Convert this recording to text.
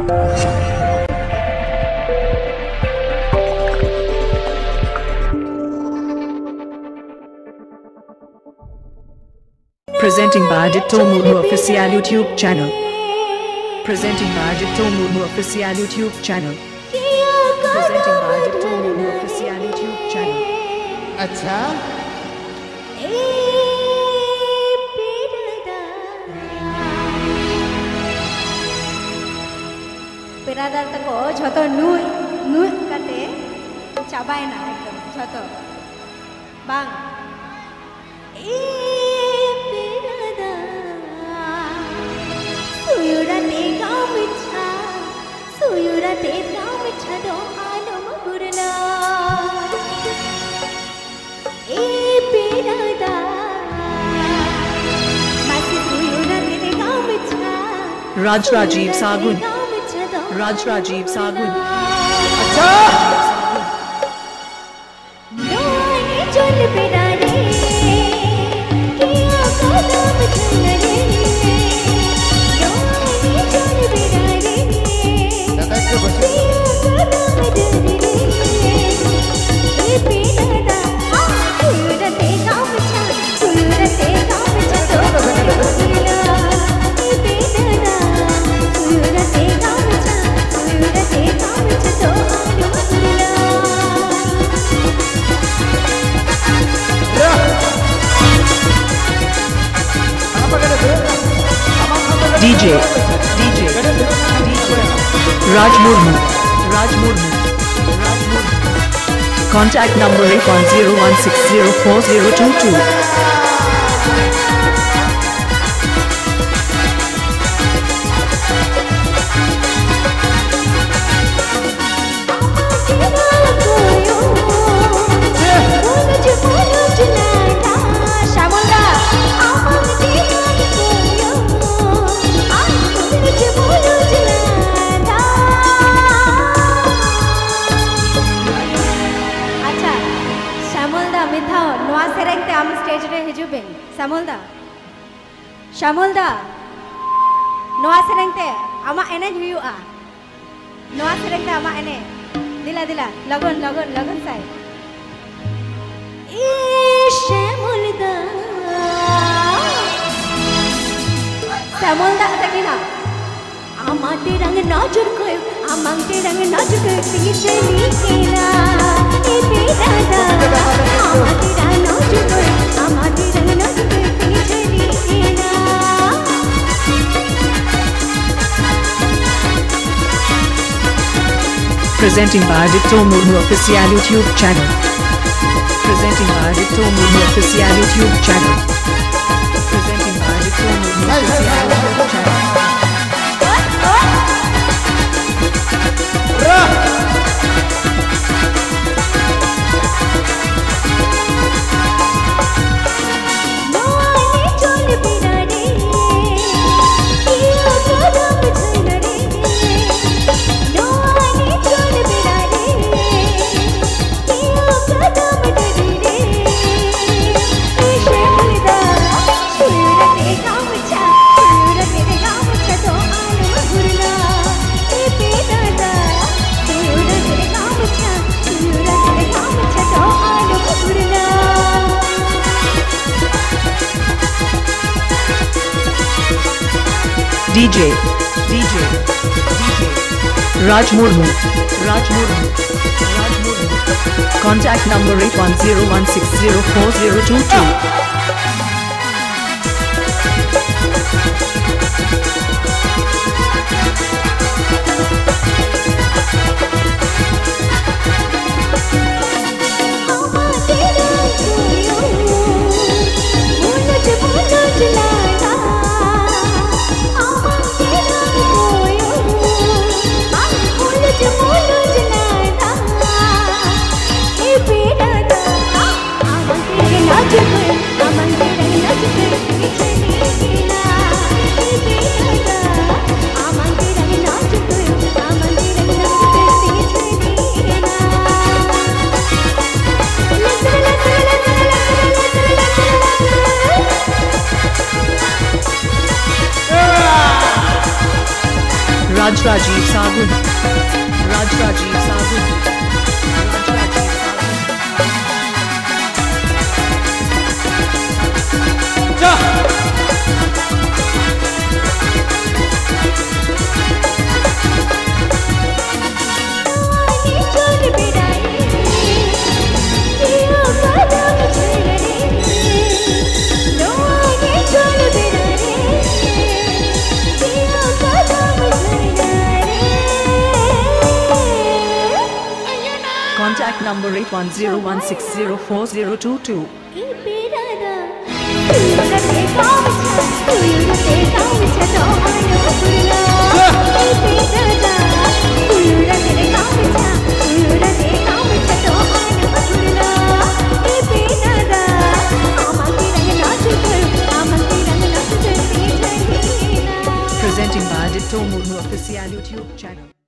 Presenting by Ditto Murmu Official YouTube channel. Presenting by Ditto Murmu Official YouTube channel. Presenting by Ditto Murmu Official YouTube channel. अच्छा पेरादार तको झतो नुई नुई कते चाबायना एकदम झतो बांग सुयुरा ते काम छदो आलम गुरला ए पेरादा मत सुयुरा ते काम छा Raj Rajiv Sagun. Raj Rajiv Sagun. अच्छा नोने चल पेरारे किया कदम चलने नोने चल पेरारे दादा के बस DJ Raj Murmu. Contact number 8101604022. Shamulda Noa serengte ama ene huyu'a Noa serengte ama ene dila lagun say Shamulda Shamulda takina ama terang najur koy amang terang najur koy tingi cheli kena e pedada ama terang najur koy ama terang najur koy tingi cheli kena Presenting by Ditto Murmu Official YouTube channel. Presenting by Ditto Murmu Official YouTube channel. Presenting by Ditto Murmu Official YouTube channel. DJ Raj Murmu. Contact number 8101604022. Amang Raj Rajiv Sagun. Raj Rajiv Sagun. Raj Rajiv Contact number 8101604022. Presenting by Ditto Murmu official YouTube channel.